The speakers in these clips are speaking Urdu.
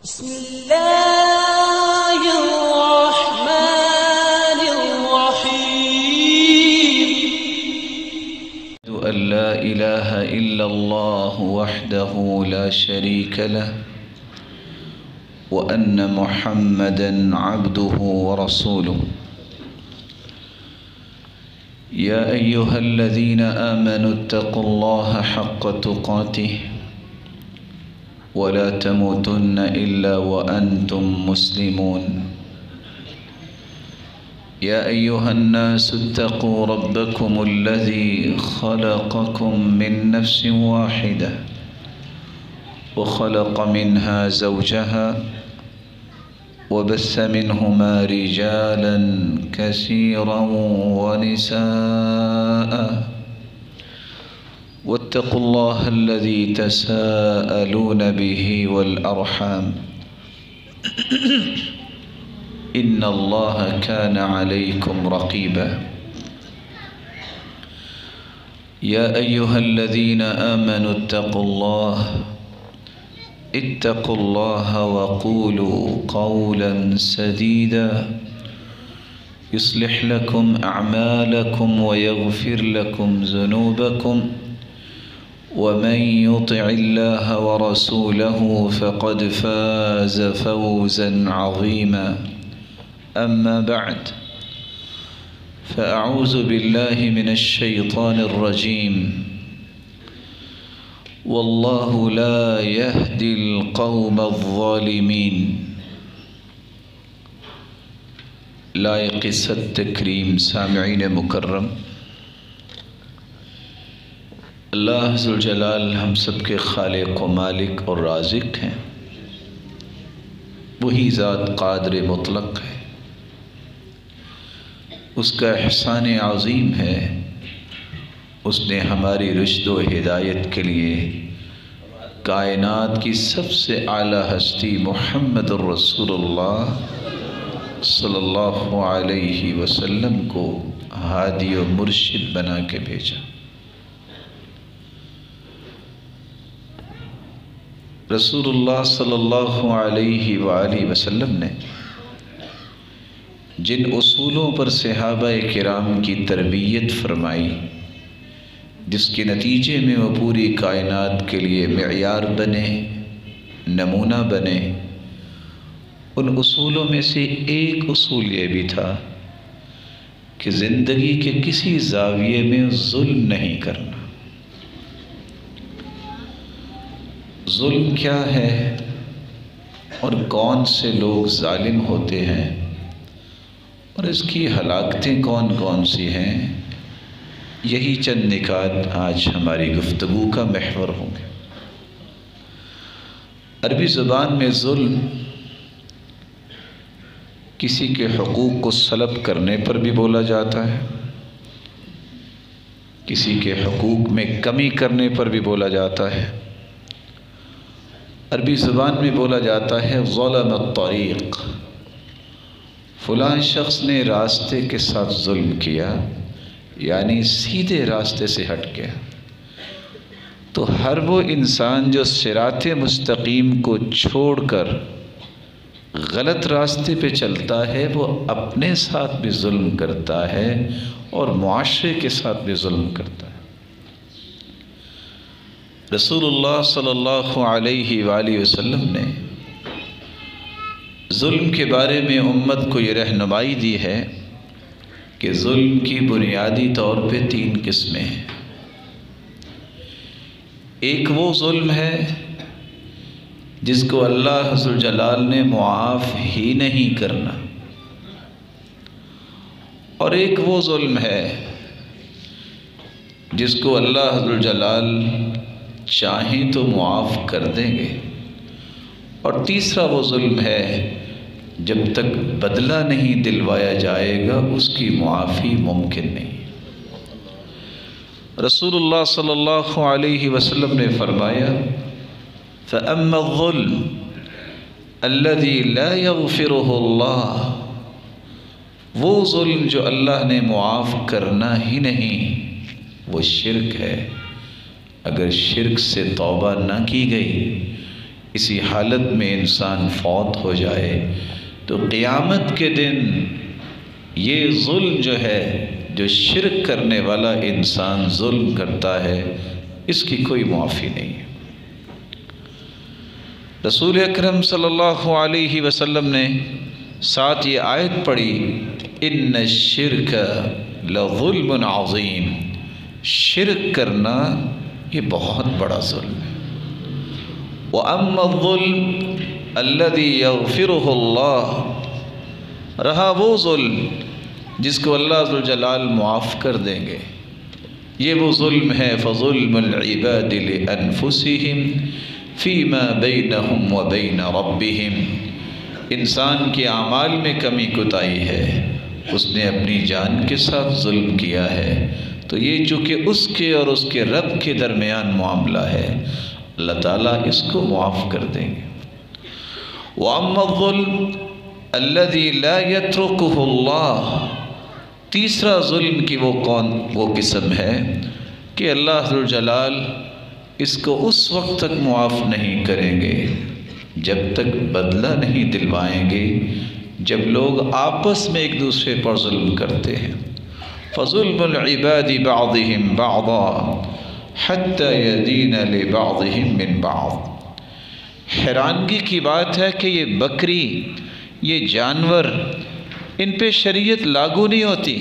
بسم الله الرحمن الرحيم. أن لا إله إلا الله وحده لا شريك له وأن محمدًا عبده ورسوله. يا أيها الذين آمنوا اتقوا الله حق تقاته ولا تموتن إلا وأنتم مسلمون. يا أيها الناس اتقوا ربكم الذي خلقكم من نفس واحدة وخلق منها زوجها وبث منهما رجالا كثيرا ونساء واتقوا الله الذي تساءلون به والأرحام إن الله كان عليكم رقيبا. يا أيها الذين آمنوا اتقوا الله وقولوا قولا سديدا يصلح لكم أعمالكم ويغفر لكم ذنوبكم ومن يطع الله ورسوله فقد فاز فوزا عظيما. أما بعد فأعوذ بالله من الشيطان الرجيم. والله لا يهدي القوم الظالمين. لائق صد تکریم سامعین مکرم، اللہ ذوالجلال ہم سب کے خالق و مالک اور رازق ہیں۔ وہی ذات قادر مطلق ہے، اس کا احسان عظیم ہے، اس نے ہماری رشد و ہدایت کے لیے کائنات کی سب سے اعلیٰ ہستی محمد الرسول اللہ صلی اللہ علیہ وسلم کو ہادی و مرشد بنا کے بھیجا۔ رسول اللہ صلی اللہ علیہ وآلہ وسلم نے جن اصولوں پر صحابہ کرام کی تربیت فرمائی، جس کے نتیجے میں وہ پوری کائنات کے لیے معیار بنے، نمونہ بنے، ان اصولوں میں سے ایک اصول یہ بھی تھا کہ زندگی کے کسی زاویے میں ظلم نہیں کرنا۔ ظلم کیا ہے اور کون سے لوگ ظالم ہوتے ہیں اور اس کی ہلاکتیں کون کون سی ہیں، یہی چند نکات آج ہماری گفتگو کا محور ہوں گے۔ عربی زبان میں ظلم کسی کے حقوق کو سلب کرنے پر بھی بولا جاتا ہے، کسی کے حقوق میں کمی کرنے پر بھی بولا جاتا ہے۔ عربی زبان میں بولا جاتا ہے ظلم الطریق، فلاں شخص نے راستے کے ساتھ ظلم کیا، یعنی سیدھے راستے سے ہٹ گیا۔ تو ہر وہ انسان جو صراط مستقیم کو چھوڑ کر غلط راستے پہ چلتا ہے، وہ اپنے ساتھ بھی ظلم کرتا ہے اور معاشرے کے ساتھ بھی ظلم کرتا ہے۔ رسول اللہ صلی اللہ علیہ وآلہ وسلم نے ظلم کے بارے میں امت کو یہ رہنمائی دی ہے کہ ظلم کی بنیادی طور پہ 3 قسمیں ہیں۔ ایک وہ ظلم ہے جس کو اللہ ذوالجلال نے معاف ہی نہیں کرنا، اور ایک وہ ظلم ہے جس کو اللہ ذوالجلال چاہیں تو معاف کر دیں گے، اور تیسرا وہ ظلم ہے جب تک بدلہ نہیں دلوایا جائے گا اس کی معافی ممکن نہیں۔ رسول اللہ صلی اللہ علیہ وسلم نے فرمایا فَأَمَّا الظُّلْمُ الَّذِي لَا يَغْفِرُهُ اللَّهُ، وہ ظلم جو اللہ نے معاف کرنا ہی نہیں، وہ شرک ہے۔ اگر شرک سے توبہ نہ کی گئی اسی حالت میں انسان فوت ہو جائے تو قیامت کے دن یہ ظلم جو ہے، جو شرک کرنے والا انسان ظلم کرتا ہے، اس کی کوئی معافی نہیں ہے۔ رسول اکرم صلی اللہ علیہ وسلم نے ساتھ یہ آیت پڑھی، ان الشرک لظلم عظیم، شرک کرنا یہ بہت بڑا ظلم ہے۔ وَأَمَّا الظُّلْمُ الَّذِي يَغْفِرُهُ اللَّهُ، رہا وہ ظلم جس کو اللہ ذوالجلال معاف کر دیں گے، یہ وہ ظلم ہے فَظُلْمُ الْعِبَادِ لِأَنفُسِهِمْ فِيمَا بَيْنَهُمْ وَبَيْنَ رَبِّهِمْ، انسان کے اعمال میں کمی کوتاہی ہے، اس نے اپنی جان کے ساتھ ظلم کیا ہے، تو یہ چونکہ اس کے اور اس کے رب کے درمیان معاملہ ہے، اللہ تعالیٰ اس کو معاف کر دیں گے۔ وَأَمَّا الظُّلْمُ الَّذِي لَا يَتْرُكُهُ اللَّهُ، تیسرا ظلم کی وہ قسم ہے کہ اللہ ذوالجلال اس کو اس وقت تک معاف نہیں کریں گے جب تک بدلہ نہیں دلوائیں گے، جب لوگ آپس میں ایک دوسرے پر ظلم کرتے ہیں۔ فَظُلْمُ الْعِبَادِ بَعْضِهِمْ بَعْضًا حَتَّى يَدِينَ لِبَعْضِهِمْ مِنْ بَعْضٍ، حیرانگی کی بات ہے کہ یہ بکری، یہ جانور، ان پہ شریعت لاگو نہیں ہوتی۔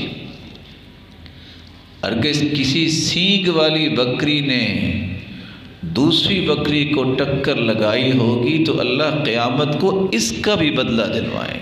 اگر کسی سینگ والی بکری نے دوسری بکری کو ٹکر لگائی ہوگی تو اللہ قیامت کو اس کا بھی بدلہ دلوائے۔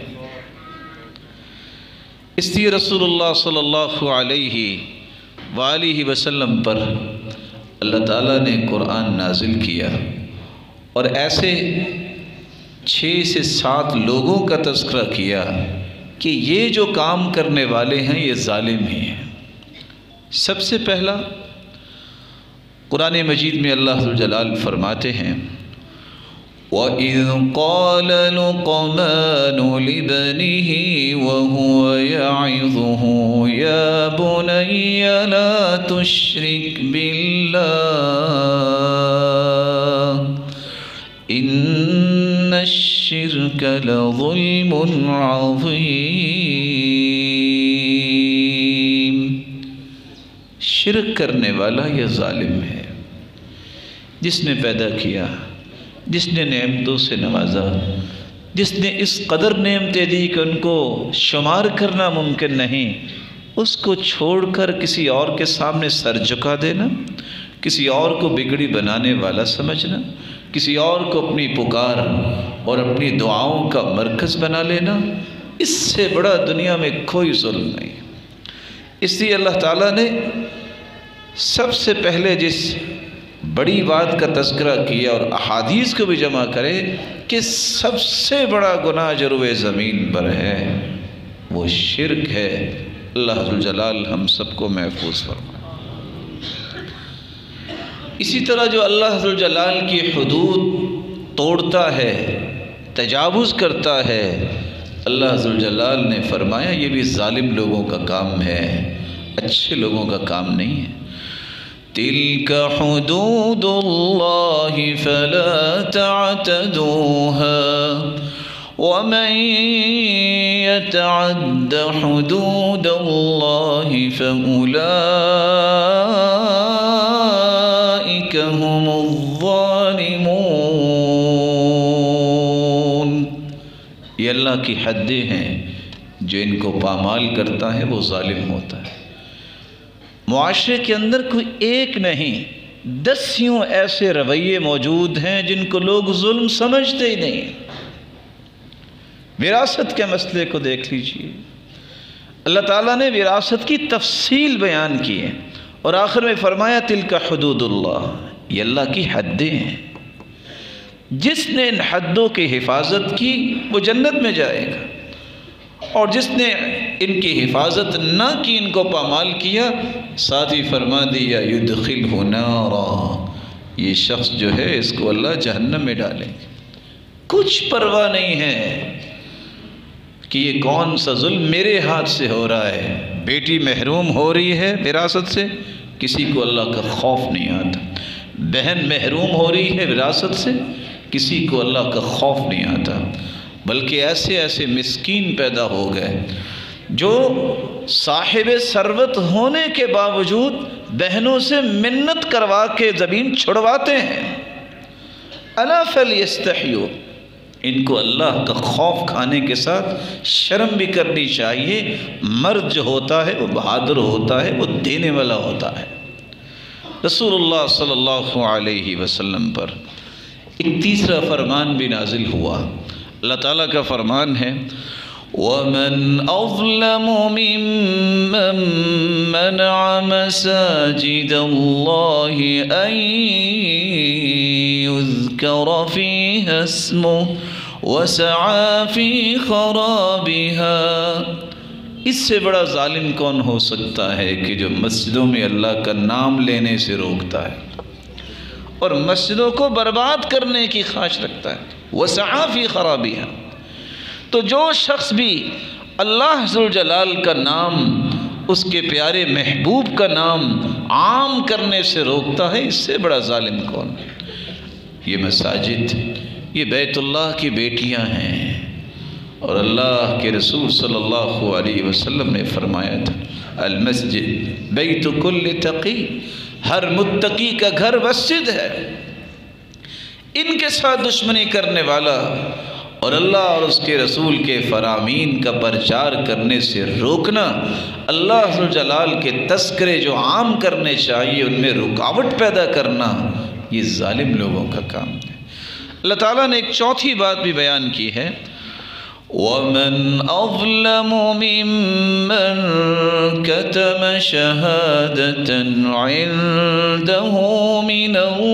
اس لیے رسول اللہ صلی اللہ علیہ وآلہ وسلم پر اللہ تعالیٰ نے قرآن نازل کیا اور ایسے 6 سے 7 لوگوں کا تذکرہ کیا کہ یہ جو کام کرنے والے ہیں یہ ظالم ہی ہیں۔ سب سے پہلا قرآن مجید میں اللہ ذوالجلال فرماتے ہیں، وَإِذْ قَالَ لُقْمَانُ لِابْنِهِ وَهُوَ يَعِظُهُ يَا بُنَيَّ لَا تُشْرِكْ بِاللَّهِ إِنَّ الشِّرْكَ لَظُلْمٌ عَظِيمٌ، شرک کرنے والا یہ ظالم ہے۔ جس نے پیدا کیا، جس نے نعمتوں سے نوازا، جس نے اس قدر نعمتیں دی کہ ان کو شمار کرنا ممکن نہیں، اس کو چھوڑ کر کسی اور کے سامنے سر جھکا دینا، کسی اور کو بگڑی بنانے والا سمجھنا، کسی اور کو اپنی پکار اور اپنی دعاؤں کا مرکز بنا لینا، اس سے بڑا دنیا میں کوئی ظلم نہیں۔ اس لیے اللہ تعالیٰ نے سب سے پہلے جس بڑی بات کا تذکرہ کیا اور احادیث کو بھی جمع کرے کہ سب سے بڑا گناہ جو روئے زمین پر ہے وہ شرک ہے۔ اللہ ذوالجلال ہم سب کو محفوظ فرمائے۔ اسی طرح جو اللہ ذوالجلال کی حدود توڑتا ہے، تجاوز کرتا ہے، اللہ ذوالجلال نے فرمایا یہ بھی ظالم لوگوں کا کام ہے، اچھے لوگوں کا کام نہیں ہے۔ تِلْكَ حُدُودُ اللَّهِ فَلَا تَعْتَدُوهَا وَمَنْ يَتَعَدَّ حُدُودَ اللَّهِ فَأُولَئِكَ هُمُ الظَّالِمُونَ، یہ اللہ کی حدیں ہیں، جو ان کو پامال کرتا ہے وہ ظالم ہوتا ہے۔ معاشرے کے اندر کوئی ایک نہیں، 10 ایسے رویے موجود ہیں جن کو لوگ ظلم سمجھتے ہی نہیں۔ وراثت کے مسئلے کو دیکھ لیجئے، اللہ تعالیٰ نے وراثت کی تفصیل بیان کی ہے اور آخر میں فرمایا تلک حدود اللہ، یہ اللہ کی حدیں ہیں، جس نے ان حدوں کی حفاظت کی وہ جنت میں جائے گا، اور جس نے ان کی حفاظت نہ کی، ان کو پامال کیا، ساتھ ہی فرما دیا یدخلہ نارا، یہ شخص جو ہے اس کو اللہ جہنم میں ڈالیں گے۔ کچھ پرواہ نہیں ہے کہ یہ کون سا ظلم میرے ہاتھ سے ہو رہا ہے۔ بیٹی محروم ہو رہی ہے وراثت سے، کسی کو اللہ کا خوف نہیں آتا۔ بہن محروم ہو رہی ہے وراثت سے، کسی کو اللہ کا خوف نہیں آتا، بلکہ ایسے ایسے مسکین پیدا ہو گئے جو صاحب ثروت ہونے کے باوجود بہنوں سے منت کروا کے زمین چھڑواتے ہیں۔ الا فلیستحیوا، ان کو اللہ کا خوف کھانے کے ساتھ شرم بھی کرنی چاہیے۔ مرد جو ہوتا ہے وہ بہادر ہوتا ہے، وہ دینے والا ہوتا ہے۔ رسول اللہ صلی اللہ علیہ وسلم پر ایک تیسرا فرمان بھی نازل ہوا۔ اللہ تعالیٰ کا فرمان ہے وَمَنْ أَظْلَمُ مِمَّنْ مَنَعَ مَسَاجِدَ اللَّهِ أَنْ يُذْكَرَ فِيهَا اسْمُهُ وَسَعَى فِي خَرَابِهَا، اس سے بڑا ظالم کون ہو سکتا ہے کہ جو مسجدوں میں اللہ کا نام لینے سے روکتا ہے اور مسجدوں کو برباد کرنے کی خواہش رکھتا ہے۔ وَسَعَى فِي خَرَابِهَا، تو جو شخص بھی اللہ ذوالجلال کا نام، اس کے پیارے محبوب کا نام عام کرنے سے روکتا ہے، اس سے بڑا ظالم کون؟ یہ مساجد، یہ بیت اللہ کی بیٹیاں ہیں، اور اللہ کے رسول صلی اللہ علیہ وسلم نے فرمایا تھا المسجد بیت کل تقی، ہر متقی کا گھر مسجد ہے۔ ان کے ساتھ دشمنی کرنے والا اور اللہ اور اس کے رسول کے فرامین کا پرچار کرنے سے روکنا، اللہ ذوالجلال کے تذکرے جو عام کرنے چاہیے ان میں رکاوٹ پیدا کرنا، یہ ظالم لوگوں کا کام ہے۔ اللہ تعالیٰ نے ایک چوتھی بات بھی بیان کی ہے وَمَنْ أَظْلَمُ مِمَّنْ كَتَمَ شَهَادَةً عِنْدَهُ مِنَ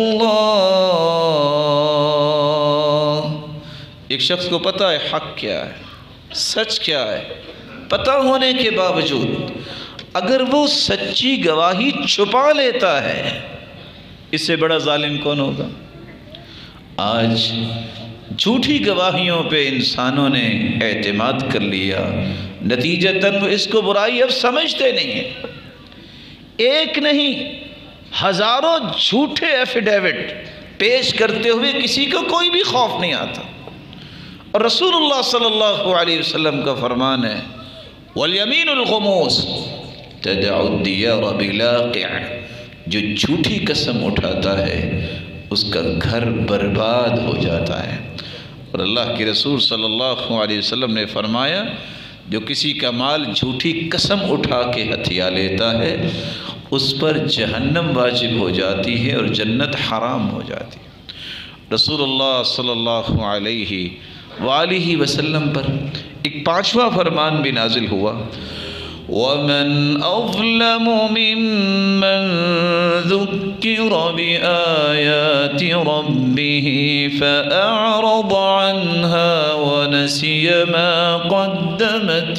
اللَّهِ، ایک شخص کو پتہ ہے حق کیا ہے، سچ کیا ہے، پتہ ہونے کے باوجود اگر وہ سچی گواہی چھپا لیتا ہے، اس سے بڑا ظالم کون ہوگا؟ آج جھوٹی گواہیوں پہ انسانوں نے اعتماد کر لیا، نتیجتاً وہ اس کو برائی اب سمجھتے نہیں ہیں۔ ایک نہیں، ہزاروں جھوٹے ایفیڈیوٹ پیش کرتے ہوئے کسی کو کوئی بھی خوف نہیں آتا۔ اور رسول اللہ صلی اللہ علیہ وسلم کا فرمان ہے وَالْيَمِينُ الْغُمُوسُ تَدْعُ الدِّيَارَ بِلَاقِعٍ، جو جھوٹی قسم اٹھاتا ہے اس کا گھر برباد ہو جاتا ہے۔ اور اللہ کے رسول صلی اللہ علیہ وسلم نے فرمایا جو کسی کا مال جھوٹی قسم اٹھا کے ہتھیا لیتا ہے اس پر جہنم واجب ہو جاتی ہے اور جنت حرام ہو جاتی ہے۔ رسول اللہ صلی اللہ علیہ وآلہ وسلم پر ایک پانچواں فرمان بھی نازل ہوا وَمَنْ أَظْلَمُ مِمَّنْ ذُكِّرَ بِآيَاتِ رَبِّهِ فَأَعْرَضَ عَنْهَا وَنَسِيَ مَا قَدَّمَتْ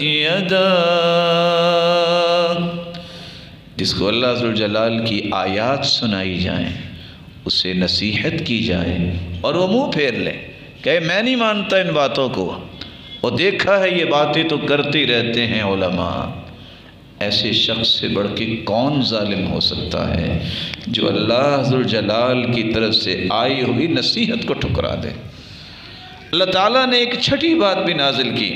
يَدَاهُ، جس کو اللہ ذوالجلال کی آیات سنائی جائیں، اسے نصیحت کی جائے اور وہ منہ پھیر لے، کہ میں نہیں مانتا ان باتوں کو، اور دیکھا ہے یہ باتیں تو کرتے رہتے ہیں علماء، ایسے شخص سے بڑھ کے کون ظالم ہو سکتا ہے جو اللہ ذوالجلال کی طرف سے آئی ہوئی نصیحت کو ٹھکرا دے۔ اللہ تعالیٰ نے ایک چھٹی بات بھی نازل کی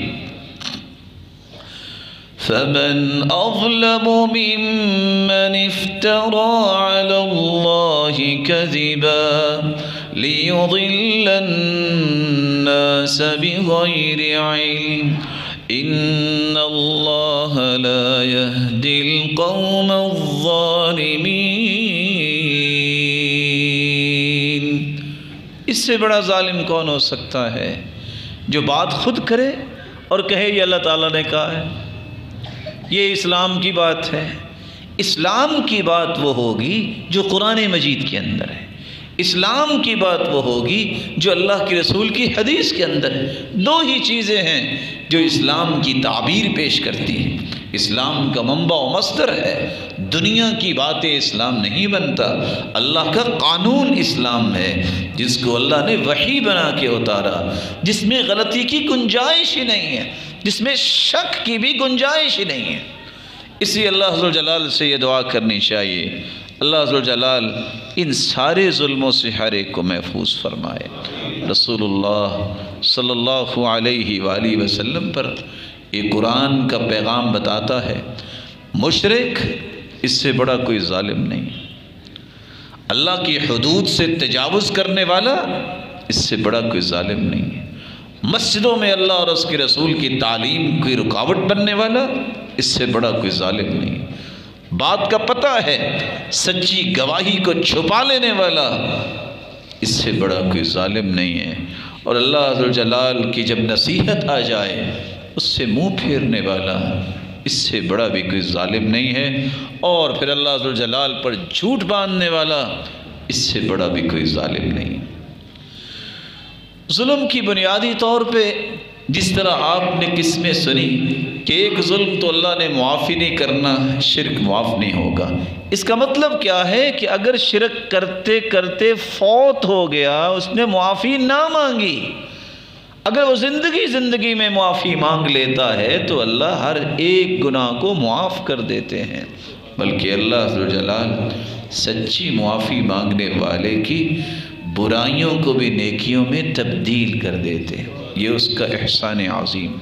فَمَنْ أَظْلَمُ مِمَّنِ افْتَرَى عَلَى اللَّهِ كَذِبًا لِيُضِلَّ النَّاسَ بِغَيْرِ عِلْمٍ إِنَّ اللَّهَ لَا يَهْدِي الْقَوْمَ الظَّالِمِينَ، اس سے بڑا ظالم کون ہو سکتا ہے جو بات خود کرے اور کہے یہ اللہ تعالیٰ نے کہا ہے، یہ اسلام کی بات ہے۔ اسلام کی بات وہ ہوگی جو قرآن مجید کے اندر ہے، اسلام کی بات وہ ہوگی جو اللہ کے رسول کی حدیث کے اندر ہے۔ دو ہی چیزیں ہیں جو اسلام کی تعبیر پیش کرتی ہیں۔ اسلام کا منبع و مصدر ہے، دنیا کی باتیں اسلام نہیں بنتا، اللہ کا قانون اسلام ہے جس کو اللہ نے وحی بنا کے اتارا، جس میں غلطی کی گنجائش ہی نہیں ہے، جس میں شک کی بھی گنجائش ہی نہیں ہے۔ اسی اللہ ذوالجلال سے یہ دعا کرنی چاہیے اللہ ذوالجلال ان سارے ظلموں سے ہر ایک کو محفوظ فرمائے۔ رسول اللہ صلی اللہ علیہ وآلہ وسلم پر یہ قرآن کا پیغام بتاتا ہے، مشرک اس سے بڑا کوئی ظالم نہیں، اللہ کی حدود سے تجاوز کرنے والا اس سے بڑا کوئی ظالم نہیں ہے، مسجدوں میں اللہ اور اس کے رسول کی تعلیم کی رکاوٹ بننے والا اس سے بڑا کوئی ظالم نہیں ہے، بات کا پتہ ہے سچی گواہی کو چھپا لینے والا اس سے بڑا کوئی ظالم نہیں ہے، اور اللہ ذوالجلال کی جب نصیحت آ جائے اس سے منہ پھیرنے والا اس سے بڑا بھی کوئی ظالم نہیں ہے، اور پھر اللہ ذوالجلال پر جھوٹ باندھنے والا اس سے بڑا بھی کوئی ظالم نہیں ہے۔ ظلم کی بنیادی طور پہ جس طرح آپ نے قسمیں سنی کہ ایک ظلم تو اللہ نے معافی نہیں کرنا، شرک معاف نہیں ہوگا، اس کا مطلب کیا ہے کہ اگر شرک کرتے کرتے فوت ہو گیا، اس نے معافی نہ مانگی، اگر وہ زندگی میں معافی مانگ لیتا ہے تو اللہ ہر ایک گناہ کو معاف کر دیتے ہیں، بلکہ اللہ ذوالجلال سچی معافی مانگنے والے کی برائیوں کو بھی نیکیوں میں تبدیل کر دیتے ہیں، یہ اس کا احسان عظیم۔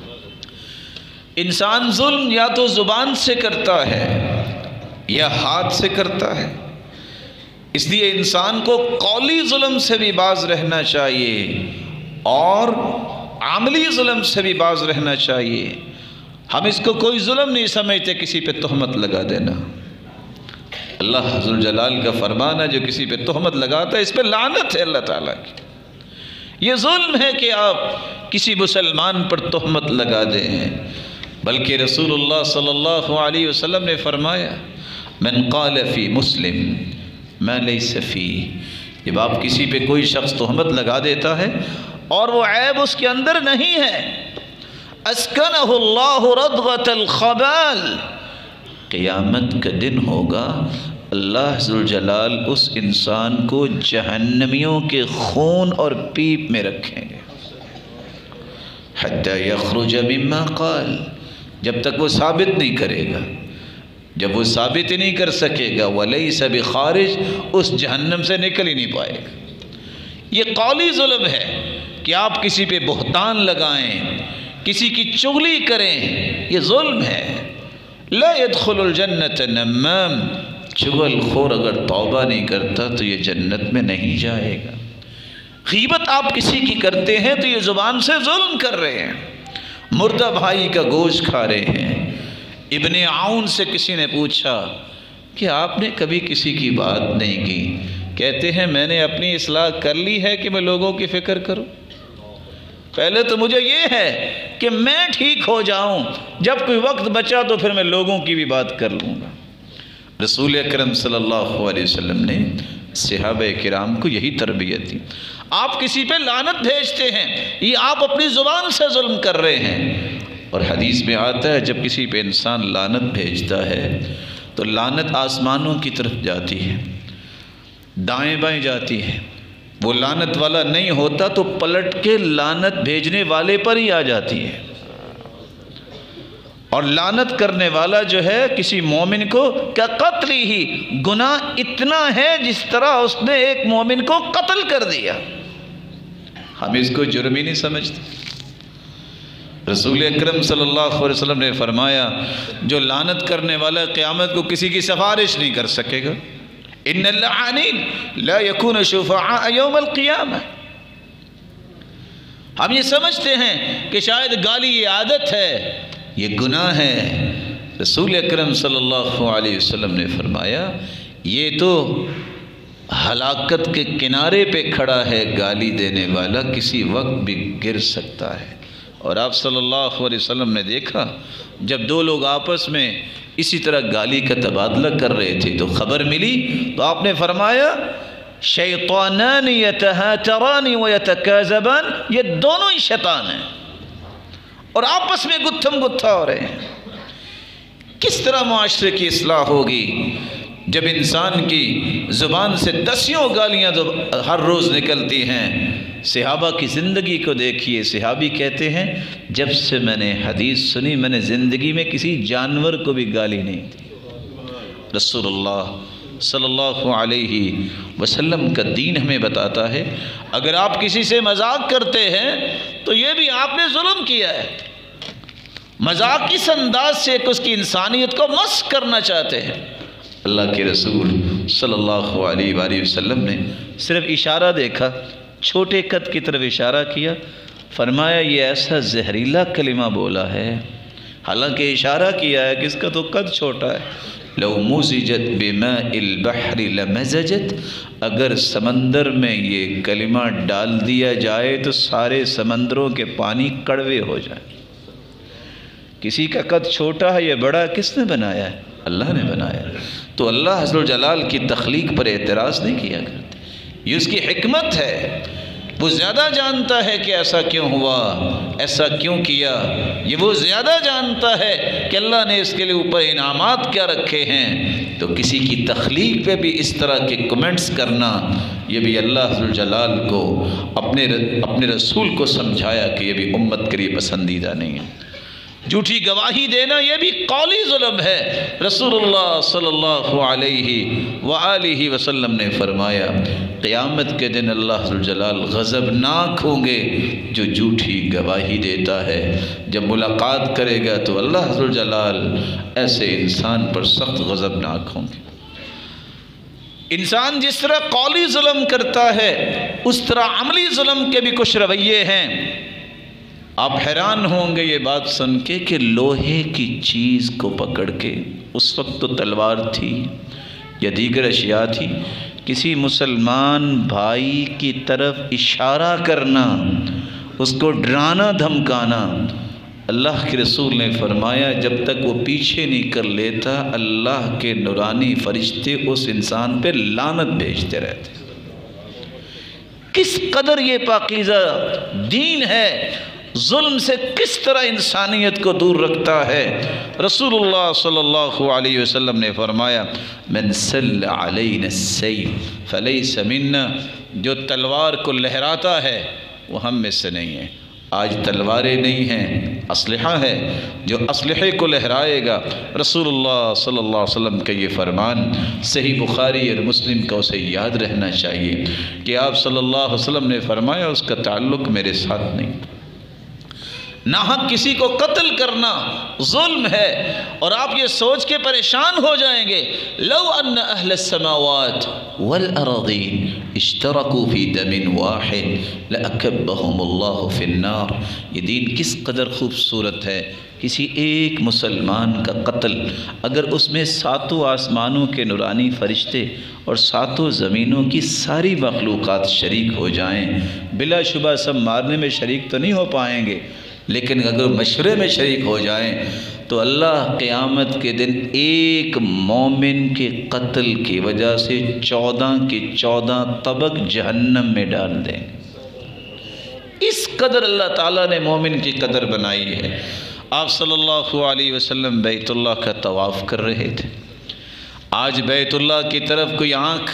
انسان ظلم یا تو زبان سے کرتا ہے یا ہاتھ سے کرتا ہے، اس لیے انسان کو قولی ظلم سے بھی باز رہنا چاہیے اور عملی ظلم سے بھی باز رہنا چاہیے۔ ہم اس کو کوئی ظلم نہیں سمجھتے کسی پہ تہمت لگا دینا، اللہ ذوالجلال کا فرمان ہے جو کسی پہ تہمت لگاتا ہے اس پہ لعنت ہے اللہ تعالیٰ کی۔ یہ ظلم ہے کہ آپ کسی مسلمان پر تہمت لگا دیں، بلکہ رسول اللہ صلی اللہ علیہ وسلم نے فرمایا من قال فی مسلم ما لیس فیہ، جب آپ کسی پہ کوئی شخص تہمت لگا دیتا ہے اور وہ عیب اس کے اندر نہیں ہے، اسکنہ اللہ ردغۃ الخبال، قیامت کا دن ہوگا اللہ ذوالجلال اس انسان کو جہنمیوں کے خون اور پیپ میں رکھیں گے، حتی یخرج مما قال، جب تک وہ ثابت نہیں کرے گا، جب وہ ثابت ہی نہیں کر سکے گا ولیس بخارج، اس جہنم سے نکل ہی نہیں پائے گا۔ یہ قولی ظلم ہے کہ آپ کسی پہ بہتان لگائیں، کسی کی چغلی کریں، یہ ظلم ہے۔ لا يدخل الجنت نمام، چغل خور اگر توبہ نہیں کرتا تو یہ جنت میں نہیں جائے گا۔ غیبت آپ کسی کی کرتے ہیں تو یہ زبان سے ظلم کر رہے ہیں، مردہ بھائی کا گوشت کھا رہے ہیں۔ ابن عون سے کسی نے پوچھا کہ آپ نے کبھی کسی کی بات نہیں کی، کہتے ہیں میں نے اپنی اصلاح کر لی ہے کہ میں لوگوں کی فکر کروں، پہلے تو مجھے یہ ہے کہ میں ٹھیک ہو جاؤں، جب کوئی وقت بچا تو پھر میں لوگوں کی بھی بات کر لوں گا۔ رسول اکرم صلی اللہ علیہ وسلم نے صحابہ کرام کو یہی تربیت دی۔ آپ کسی پہ لعنت بھیجتے ہیں، یہ آپ اپنی زبان سے ظلم کر رہے ہیں، اور حدیث میں آتا ہے جب کسی پہ انسان لعنت بھیجتا ہے تو لعنت آسمانوں کی طرف جاتی ہے، دائیں بائیں جاتی ہے، وہ لعنت والا نہیں ہوتا تو پلٹ کے لعنت بھیجنے والے پر ہی آ جاتی ہے، اور لعنت کرنے والا جو ہے کسی مومن کو کیا قتل ہی، گناہ اتنا ہے جس طرح اس نے ایک مومن کو قتل کر دیا، ہم اس کو جرم ہی نہیں سمجھتے۔ رسول اکرم صلی اللہ علیہ وسلم نے فرمایا جو لعنت کرنے والا قیامت کو کسی کی سفارش نہیں کر سکے گا، ان اللعانین لا یکون شفعاء یوم القیامہ۔ ہم یہ سمجھتے ہیں کہ شاید گالی یہ عادت ہے، یہ گناہ ہے، رسول اکرم صلی اللہ علیہ وسلم نے فرمایا یہ تو ہلاکت کے کنارے پہ کھڑا ہے، گالی دینے والا کسی وقت بھی گر سکتا ہے۔ اور آپ صلی اللہ علیہ وسلم نے دیکھا جب دو لوگ آپس میں اسی طرح گالی کا تبادلہ کر رہے تھے تو خبر ملی تو آپ نے فرمایا شیطانان یتہاتران ویتکاذبان، یہ دونوں ہی شیطان ہیں اور آپس میں گتھم گتھا ہو رہے ہیں۔ کس طرح معاشرے کی اصلاح ہوگی جب انسان کی زبان سے دسیوں گالیاں ہر روز نکلتی ہیں؟ صحابہ کی زندگی کو دیکھیے، صحابی کہتے ہیں جب سے میں نے حدیث سنی میں نے زندگی میں کسی جانور کو بھی گالی نہیں دی۔ رسول اللہ صلی اللہ علیہ وسلم کا دین ہمیں بتاتا ہے اگر آپ کسی سے مذاق کرتے ہیں تو یہ بھی آپ نے ظلم کیا ہے۔ مذاق کس انداز سے اس کی انسانیت کو مسخ کرنا چاہتے ہیں۔ اللہ کے رسول صلی اللہ علیہ وآلہ وسلم نے صرف اشارہ دیکھا، چھوٹے قد کی طرف اشارہ کیا، فرمایا یہ ایسا زہریلا کلمہ بولا ہے، حالانکہ اشارہ کیا ہے کہ اس کا تو قد چھوٹا ہے۔ لو مزجت بماء البحر لمزجت، اگر سمندر میں یہ کلمہ ڈال دیا جائے تو سارے سمندروں کے پانی کڑوے ہو جائیں۔ کسی کا قد چھوٹا ہے یا بڑا کس نے بنایا ہے؟ اللہ نے بنایا۔ تو اللہ عز و جلال کی تخلیق پر اعتراض نہیں کیا کرتے، یہ اس کی حکمت ہے، وہ زیادہ جانتا ہے کہ ایسا کیوں ہوا، ایسا کیوں کیا، یہ وہ زیادہ جانتا ہے کہ اللہ نے اس کے لیے اوپر انعامات کیا رکھے ہیں۔ تو کسی کی تخلیق پہ بھی اس طرح کے کمنٹس کرنا، یہ بھی اللہ عز و جلال کو اپنے رسول کو سمجھایا کہ یہ بھی امت کے لیے پسندیدہ نہیں ہے۔ جھوٹی گواہی دینا یہ بھی قولی ظلم ہے۔ رسول اللہ صلی اللہ علیہ وآلہ وسلم نے فرمایا قیامت کے دن اللہ عز و جلال غضبناک ہوں گے جو جھوٹی گواہی دیتا ہے۔ جب ملاقات کرے گا تو اللہ عز و جلال ایسے انسان پر سخت غضبناک ہوں گے۔ انسان جس طرح قولی ظلم کرتا ہے اس طرح عملی ظلم کے بھی کچھ رویے ہیں۔ آپ حیران ہوں گے یہ بات سن کے کہ لوہے کی چیز کو پکڑ کے، اس وقت تو تلوار تھی یا دیگر اشیاء تھی، کسی مسلمان بھائی کی طرف اشارہ کرنا، اس کو ڈرانا دھمکانا، اللہ کے رسول نے فرمایا جب تک وہ پیچھے نہیں کر لیتا اللہ کے نورانی فرشتے اس انسان پہ لعنت بھیجتے رہتے۔ کس قدر یہ پاکیزہ دین ہے، ظلم سے کس طرح انسانیت کو دور رکھتا ہے۔ رسول اللہ صلی اللہ علیہ وسلم نے فرمایا من سل علینا السیف فلیس منا، جو تلوار کو لہراتا ہے وہ ہم میں سے نہیں ہے۔ آج تلواریں نہیں ہیں، اسلحہ ہے، جو اسلحے کو لہرائے گا۔ رسول اللہ صلی اللہ علیہ وسلم کا یہ فرمان صحیح بخاری اور مسلم کا اسے یاد رہنا چاہیے کہ آپ صلی اللہ علیہ وسلم نے فرمایا اس کا تعلق میرے ساتھ نہیں۔ ناحق کسی کو قتل کرنا ظلم ہے، اور آپ یہ سوچ کے پریشان ہو جائیں گے لو ان اہل السماوات والارضین اشترکوا فی دم واحد لاکبہم اللہ فی النار۔ یہ دین کس قدر خوبصورت ہے۔ کسی ایک مسلمان کا قتل اگر اس میں ساتوں آسمانوں کے نورانی فرشتے اور ساتوں زمینوں کی ساری مخلوقات شریک ہو جائیں، بلا شبہ سب مارنے میں شریک تو نہیں ہو پائیں گے، لیکن اگر مشورے میں شریک ہو جائیں تو اللہ قیامت کے دن ایک مومن کے قتل کی وجہ سے 14 کے 14 طبق جہنم میں ڈال دیں گے۔ اس قدر اللہ تعالیٰ نے مومن کی قدر بنائی ہے۔ آپ صلی اللہ علیہ وسلم بیت اللہ کا طواف کر رہے تھے۔ آج بیت اللہ کی طرف کوئی آنکھ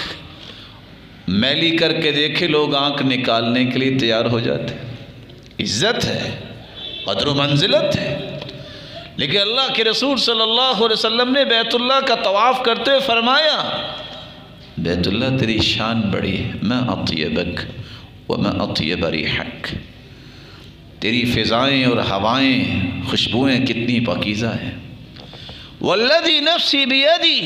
میلی کر کے دیکھے لوگ آنکھ نکالنے کے لیے تیار ہو جاتے۔ عزت ہے، قدر و منزلت ہے، لیکن اللہ کے رسول صلی اللہ علیہ وسلم نے بیت اللہ کا طواف کرتے ہوئے فرمایا بیت اللہ تیری شان بڑی ہے، ما اطیبک وما اطیب ریحک، تیری فضائیں اور ہوائیں خوشبوئیں کتنی پاکیزہ ہیں۔ والذی نفسی بیدی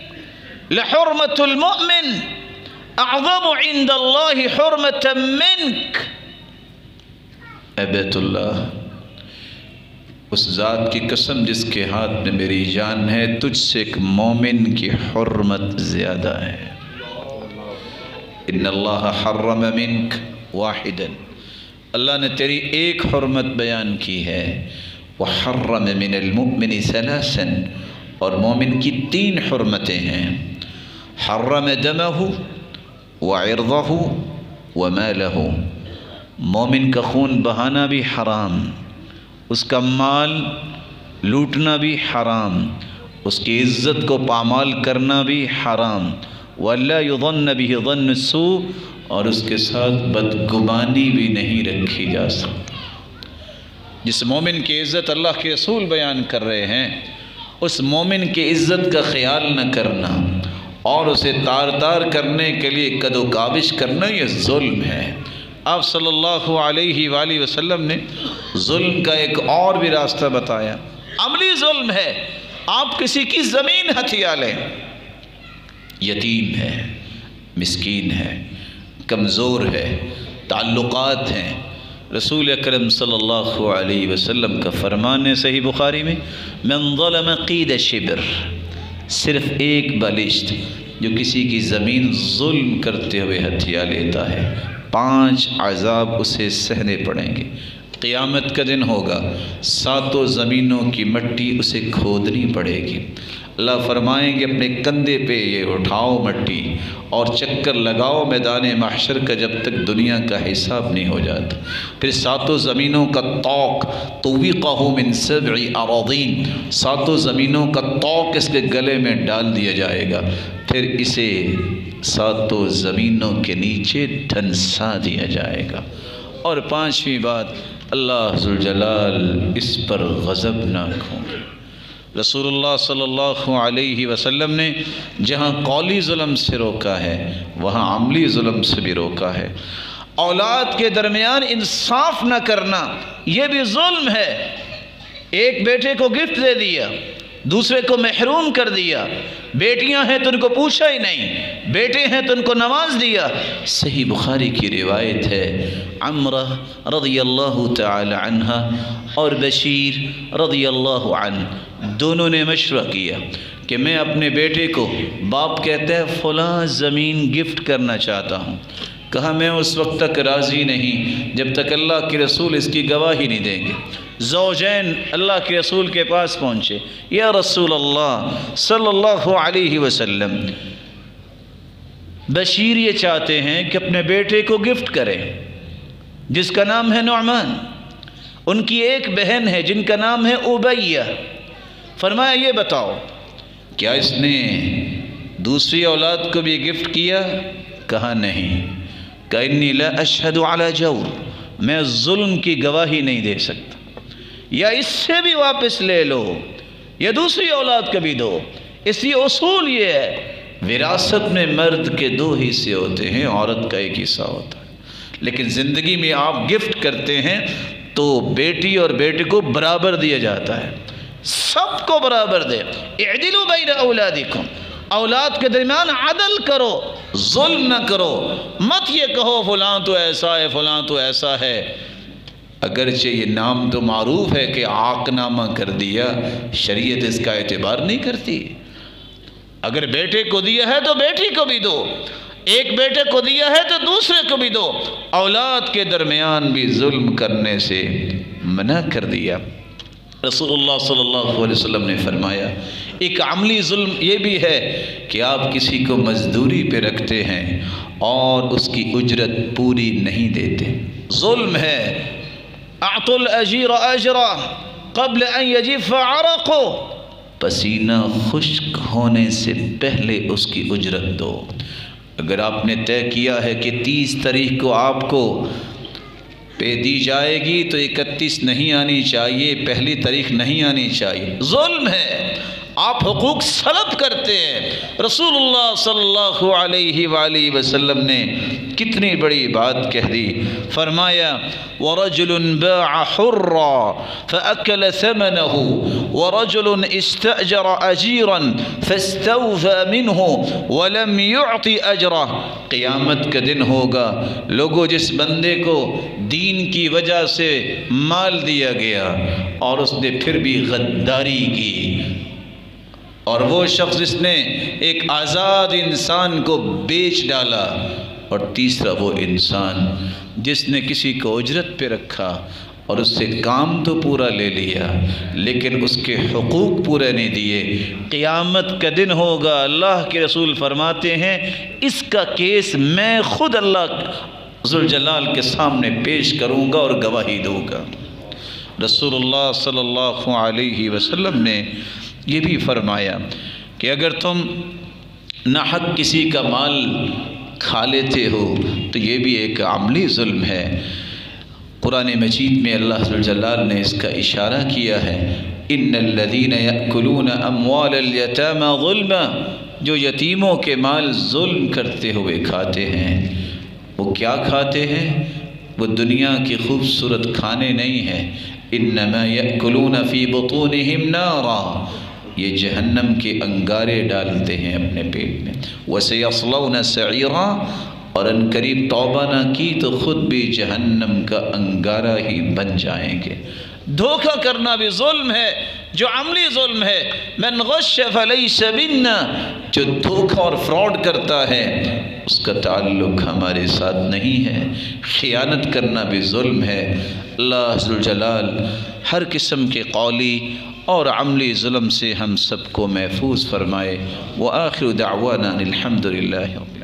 لحرمت المؤمن اعظم عند اللہ حرمتا منک۔ اے بیت اللہ، اس ذات کی قسم جس کے ہاتھ میں میری جان ہے، تجھ سے ایک مومن کی حرمت زیادہ ہے۔ ان اللہ حرم منک واحدا، اللہ نے تیری ایک حرمت بیان کی ہے۔ وحرم من المؤمن ثلاثا، اور مومن کی 3 حرمتیں ہیں۔ حرم دمہ وعرضہ ومالہ، مومن کا خون بہانا بھی حرام، اس کا مال لوٹنا بھی حرام، اس کی عزت کو پامال کرنا بھی حرام۔ وَلَا يُظَنَّ بِهِ ظَنُّ السُّوءِ، اور اس کے ساتھ بدگمانی بھی نہیں رکھی جا سکتی۔ جس مومن کی عزت اللہ کے رسول بیان کر رہے ہیں، اس مومن کی عزت کا خیال نہ کرنا اور اسے تار تار کرنے کے لیے قد و کاوش کرنا یہ ظلم ہے۔ آپ صلی اللہ علیہ وآلہ وسلم نے ظلم کا ایک اور بھی راستہ بتایا۔ عملی ظلم ہے، آپ کسی کی زمین ہتھیا لیں، یتیم ہے، مسکین ہے، کمزور ہے، تعلقات ہیں۔ رسول اکرم صلی اللہ علیہ وسلم کا فرمان ہے صحیح بخاری میں، من ظلم قید شبر، صرف ایک بالشت جو کسی کی زمین ظلم کرتے ہوئے ہتھیا لیتا ہے 5 عذاب اسے سہنے پڑیں گے۔ قیامت کا دن ہوگا، 7 زمینوں کی مٹی اسے کھودنی پڑے گی۔ اللہ فرمائیں گے اپنے کندھے پہ یہ اٹھاؤ مٹی اور چکر لگاؤ میدان محشر کا جب تک دنیا کا حساب نہیں ہو جاتا۔ پھر 7 زمینوں کا طوق طوقہ من 7 اراضین، 7 زمینوں کا طوق اس کے گلے میں ڈال دیا جائے گا، پھر اسے 7 زمینوں کے نیچے دھنسا دیا جائے گا۔ اور 5ویں بات، اللہ ذوالجلال اس پر غضبناک ہوں گے۔ رسول اللہ صلی اللہ علیہ وسلم نے جہاں قولی ظلم سے روکا ہے وہاں عملی ظلم سے بھی روکا ہے۔ اولاد کے درمیان انصاف نہ کرنا یہ بھی ظلم ہے۔ ایک بیٹے کو گفٹ دے دیا، دوسرے کو محروم کر دیا، بیٹیاں ہیں تو ان کو پوچھا ہی نہیں، بیٹے ہیں تو ان کو نواز دیا۔ صحیح بخاری کی روایت ہے، عمرہ رضی اللہ تعالی عنہ اور بشیر رضی اللہ عنہ دونوں نے مشورہ کیا کہ میں اپنے بیٹے کو، باپ کہتا ہے فلاں زمین گفٹ کرنا چاہتا ہوں، کہا میں اس وقت تک راضی نہیں جب تک اللہ کے رسول اس کی گواہی نہیں دیں گے۔ زوجین اللہ کے رسول کے پاس پہنچے، یا رسول اللہ صلی اللہ علیہ وسلم، بشیر یہ چاہتے ہیں کہ اپنے بیٹے کو گفٹ کریں جس کا نام ہے نعمان، ان کی ایک بہن ہے جن کا نام ہے ابیہ۔ فرمایا یہ بتاؤ کیا اس نے دوسری اولاد کو بھی گفٹ کیا؟ کہا نہیں۔ کہ انی لا اشہد علی جور، میں ظلم کی گواہی نہیں دے سکتا، یا اس سے بھی واپس لے لو یا دوسری اولاد کا بھی دو۔ اس لیے اصول یہ ہے وراثت میں مرد کے 2 حصے ہوتے ہیں، عورت کا 1 حصہ ہوتا ہے، لیکن زندگی میں آپ گفٹ کرتے ہیں تو بیٹی اور بیٹے کو برابر دیا جاتا ہے، سب کو برابر دے۔ اعدلوا بین اولادکم، اولاد کے درمیان عدل کرو، ظلم نہ کرو، مت یہ کہو فلاں تو ایسا ہے فلاں تو ایسا ہے۔ اگرچہ یہ نام تو معروف ہے کہ عاق نامہ کر دیا، شریعت اس کا اعتبار نہیں کرتی۔ اگر بیٹے کو دیا ہے تو بیٹی کو بھی دو، ایک بیٹے کو دیا ہے تو دوسرے کو بھی دو۔ اولاد کے درمیان بھی ظلم کرنے سے منع کر دیا۔ رسول اللہ صلی اللہ علیہ وسلم نے فرمایا ایک عملی ظلم یہ بھی ہے کہ آپ کسی کو مزدوری پہ رکھتے ہیں اور اس کی اجرت پوری نہیں دیتے، ظلم ہے۔ اعطوا الاجیر اجرا قبل ان یجف عرقه، پسینہ خشک ہونے سے پہلے اس کی اجرت دو۔ اگر آپ نے طے کیا ہے کہ 30 تاریخ کو آپ کو پہ دی جائے گی تو 31 نہیں آنی چاہیے، پہلی تاریخ نہیں آنی چاہیے، ظلم ہے، آپ حقوق سلب کرتے ہیں۔ رسول اللہ صلی اللہ علیہ وآلہ وسلم نے کتنی بڑی بات کہہ دی، فرمایا وَرَجُلٌ بَاعَ حُرًّا فَأَكَلَ ثَمَنَهُ وَرَجُلٌ اسْتَأْجَرَ أَجِيرًا فَاسْتَوْفَى مِنْهُ وَلَمْ يُعْطِ أَجْرَهُ۔ قیامت کا دن ہوگا، لوگوں جس بندے کو دین کی وجہ سے مال دیا گیا اور اس نے پھر بھی غداری کی، اور وہ شخص جس نے ایک آزاد انسان کو بیچ ڈالا، اور تیسرا وہ انسان جس نے کسی کو اجرت پہ رکھا اور اس سے کام تو پورا لے لیا لیکن اس کے حقوق پورے نہیں دیے۔ قیامت کا دن ہوگا، اللہ کے رسول فرماتے ہیں اس کا کیس میں خود اللہ ذوالجلال کے سامنے پیش کروں گا اور گواہی دوں گا۔ رسول اللہ صلی اللہ علیہ وسلم نے یہ بھی فرمایا کہ اگر تم ناحق کسی کا مال کھا لیتے ہو تو یہ بھی ایک عملی ظلم ہے۔ قرآن مجید میں اللہ ذوالجلال نے اس کا اشارہ کیا ہے، ان الذین یأکلون اموال الیتامی ظلما جو یتیموں کے مال ظلم کرتے ہوئے کھاتے ہیں، وہ کیا کھاتے ہیں؟ وہ دنیا کی خوبصورت کھانے نہیں ہیں، انما یأکلون فی بطونہم نارا، یہ جہنم کے انگارے ڈالتے ہیں اپنے پیٹ میں، وسیصلون سعیرا، اور ان قریب توبہ نہ کی تو خود بھی جہنم کا انگارہ ہی بن جائیں گے۔ دھوکہ کرنا بھی ظلم ہے، جو عملی ظلم ہے، من غش فلیس منا، جو دھوکہ اور فراڈ کرتا ہے اس کا تعلق ہمارے ساتھ نہیں ہے۔ خیانت کرنا بھی ظلم ہے۔ اللہ ذوالجلال ہر قسم کے قولی اور عملی ظلم سے ہم سب کو محفوظ فرمائے۔ وآخر دعوانا الحمد للہ۔